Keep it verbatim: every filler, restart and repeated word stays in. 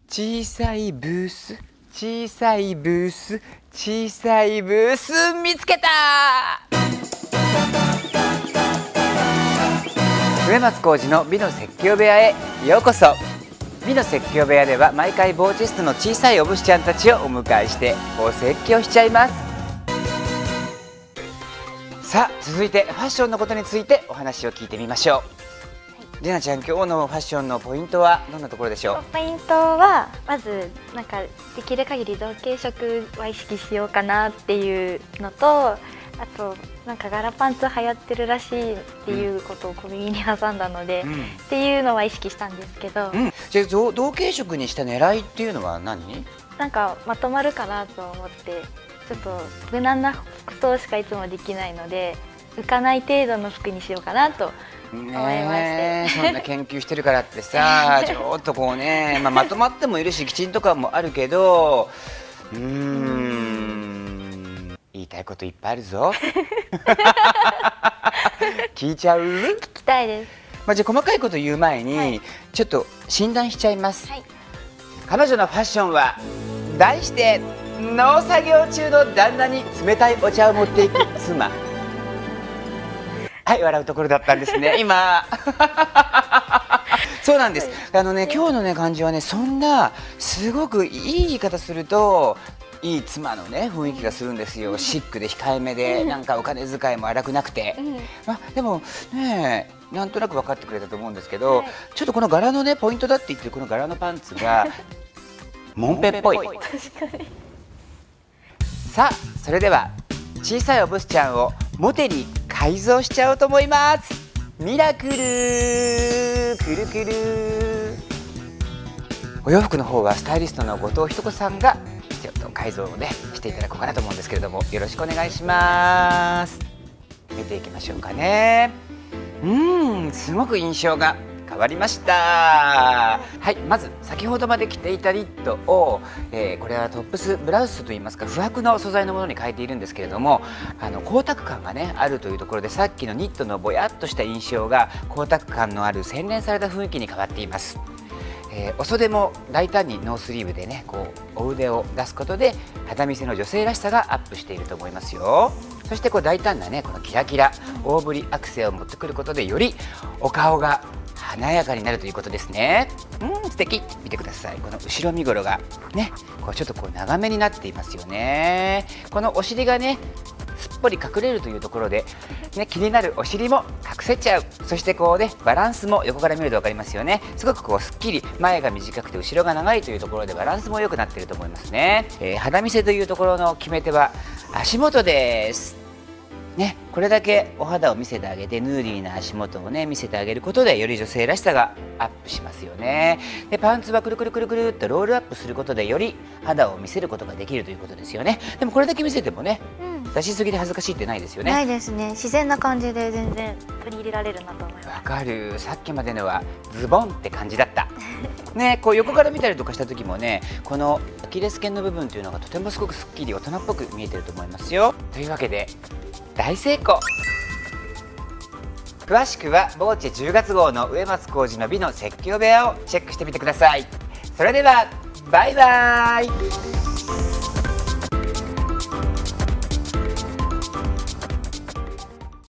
小さいブース、小さいブース、小さいブース見つけた。植松浩二の美の説教部屋へようこそ。美の説教部屋では毎回ボーチェストの小さいおぶしちゃんたちをお迎えしてお説教しちゃいます。さあ続いてファッションのことについてお話を聞いてみましょう。りなちゃん、今日のファッションのポイントはどんなところでしょう？ ポイントはまずなんかできる限り同系色は意識しようかなっていうのと、あとなんか柄パンツ流行ってるらしいっていうことを小耳に挟んだので、うん、っていうのは意識したんですけど、 うん、じゃあ同系色にした狙いっていうのは何？ なんかまとまるかなと思って、ちょっと無難な服装しかいつもできないので浮かない程度の服にしようかなと思いまして。 そんな研究してるからってさちょっとこうね、まあ、まとまってもいるしきちんとかもあるけど、うーん言いたいこといっぱいあるぞ聞いちゃう？ 聞きたいです。 まあ、じゃあ細かいこと言う前に、はい、ちょっと診断しちゃいます、はい、彼女のファッションは題して農作業中の旦那に冷たいお茶を持っていく妻はい、笑うところだったんですね今そうなんです。あのね、今日のね感じはね、そんなすごくいい言い方するといい妻のね雰囲気がするんですよ。シックで控えめで、うん、なんかお金遣いも荒くなくて、うん、まあでもねなんとなく分かってくれたと思うんですけど、はい、ちょっとこの柄のねポイントだって言ってるこの柄のパンツがモンペっぽい。確かに。さあそれでは小さいおぶしちゃんをモテに改造しちゃおうと思います。ミラクルくるくる。お洋服の方はスタイリストの後藤ひと子さんがちょっと改造をねしていただこうかなと思うんですけれども、よろしくお願いします。見ていきましょうかね。うーん、すごく印象が変わりました。はい、まず先ほどまで着ていたニットを、えー、これはトップスブラウスといいますか不白の素材のものに変えているんですけれども、あの光沢感がねあるというところで、さっきのニットのぼやっとした印象が光沢感のある洗練された雰囲気に変わっています。えー、お袖も大胆にノースリーブでねこうお腕を出すことで肌見せの女性らしさがアップしていると思いますよ。そしてこう大胆なねこのキラキラ大ぶりアクセを持ってくることでよりお顔が華やかになるということですね。うん、素敵。見てください。この後ろ身頃がね、こうちょっとこう長めになっていますよね。このお尻がね、すっぽり隠れるというところで、ね、気になるお尻も隠せちゃう。そしてこうね、バランスも横から見ると分かりますよね。すごくこうすっきり前が短くて後ろが長いというところでバランスも良くなっていると思いますね。えー、肌見せというところの決め手は足元です。ね、これだけお肌を見せてあげてヌーディーな足元をね見せてあげることでより女性らしさがアップしますよね。でパンツはくるくるくるくるっとロールアップすることでより肌を見せることができるということですよね。でもこれだけ見せてもね、うん、出しすぎで恥ずかしいってないですよね。 ないですね。自然な感じで全然取り入れられるなと思います。 わかる。さっきまでのはズボンって感じだったね、こう横から見たりとかした時もね、このアキレス腱の部分というのがとてもすごくすっきり大人っぽく見えてると思いますよ。というわけで大成功。詳しくはボーチェじゅうがつ号の植松浩二の美の説教部屋をチェックしてみてください。それではバイバイ。